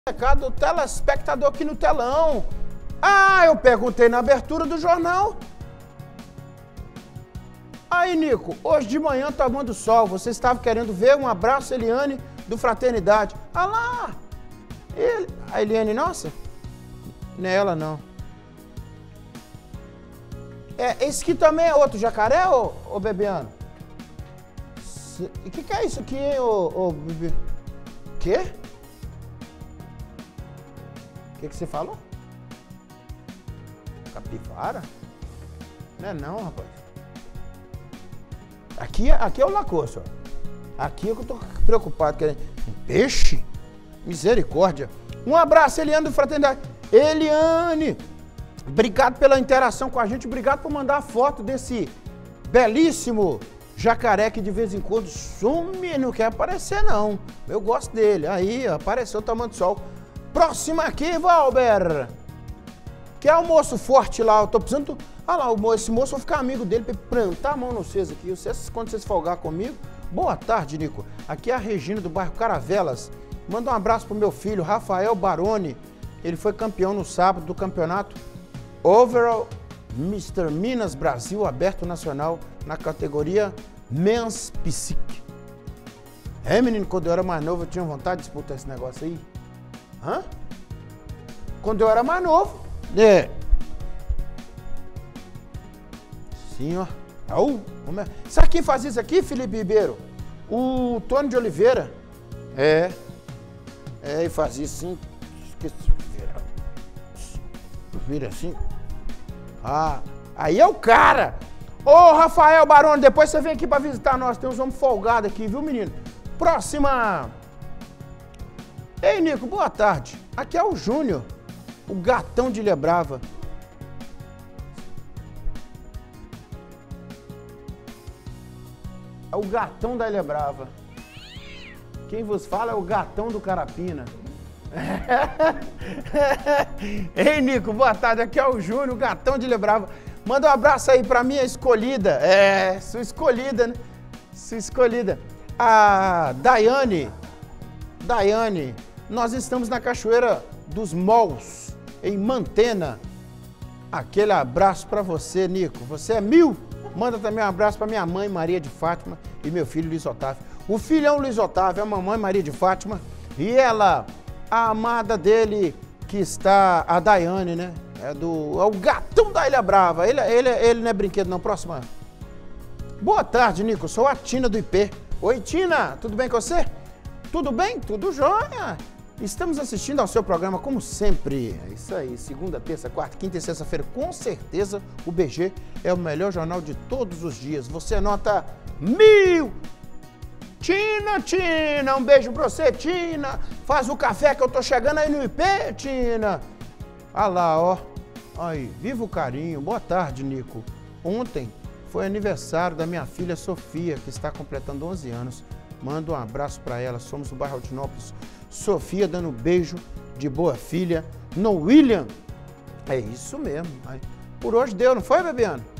Recado do telespectador aqui no telão. Ah, eu perguntei na abertura do jornal. Aí, Nico, hoje de manhã tomando sol, você estava querendo ver um abraço, Eliane, do Fraternidade. Ah lá! A Eliane, nossa? Não é ela, não. Esse aqui também é outro jacaré, ô Bebiano? O que é isso aqui, hein, ô Bebi? Quê? O que você falou? Capivara? Não é não, rapaz. Aqui é o lacoste, ó. Aqui é que eu tô preocupado. Um peixe? Misericórdia. Um abraço, Eliane do Fraternidade. Eliane, obrigado pela interação com a gente. Obrigado por mandar a foto desse belíssimo jacaré que de vez em quando some, não quer aparecer, não. Eu gosto dele. Aí, apareceu tomando sol. Próxima aqui, Valber. Que é o moço forte lá. Eu tô precisando... Ah lá, esse moço, eu vou ficar amigo dele pra plantar a mão no vocês aqui. Quando vocês folgar comigo. Boa tarde, Nico. Aqui é a Regina do bairro Caravelas. Manda um abraço pro meu filho, Rafael Baroni. Ele foi campeão no sábado do campeonato Overall Mr. Minas Brasil Aberto Nacional na categoria Men's Psique. Menino, quando eu era mais novo, eu tinha vontade de disputar esse negócio aí. Hã? Quando eu era mais novo. Sim, ó. Sabe quem faz isso aqui, Felipe Ribeiro? O Tony de Oliveira. Ele faz isso sim. Vira assim. Ah, aí é o cara. Ô, Rafael Baroni, depois você vem aqui pra visitar nós. Tem uns homens folgados aqui, viu, menino? Próxima. Ei, Nico, boa tarde. Aqui é o Júnior, o gatão de Ilha Brava. É o gatão da Ilha Brava. Quem vos fala é o gatão do Carapina. Ei, Nico, boa tarde. Aqui é o Júnior, o gatão de Ilha Brava. Manda um abraço aí pra minha escolhida. Sua escolhida, né? Sua escolhida. A Daiane, nós estamos na Cachoeira dos Mols, em Mantena. Aquele abraço pra você, Nico. Você é 1000. Manda também um abraço pra minha mãe, Maria de Fátima, e meu filho, Luiz Otávio. O filhão Luiz Otávio, a mamãe, Maria de Fátima, e ela, a amada dele, que está, a Daiane, né? É o gatão da Ilha Brava. Ele não é brinquedo, não. Próxima. Boa tarde, Nico. Sou a Tina do IP. Oi, Tina. Tudo bem com você? Tudo bem? Tudo jóia. Estamos assistindo ao seu programa, como sempre. É isso aí. Segunda, terça, quarta, quinta e sexta-feira. Com certeza, o BG é o melhor jornal de todos os dias. Você anota 1000. Tina, um beijo pra você, Tina. Faz o café que eu tô chegando aí no IP, Tina. Ah lá, ó. Aí, viva o carinho. Boa tarde, Nico. Ontem foi aniversário da minha filha Sofia, que está completando 11 anos. Manda um abraço para ela. Somos do bairro Altinópolis. Sofia dando um beijo de boa filha no William. É isso mesmo. Por hoje deu, não foi, Bebiano?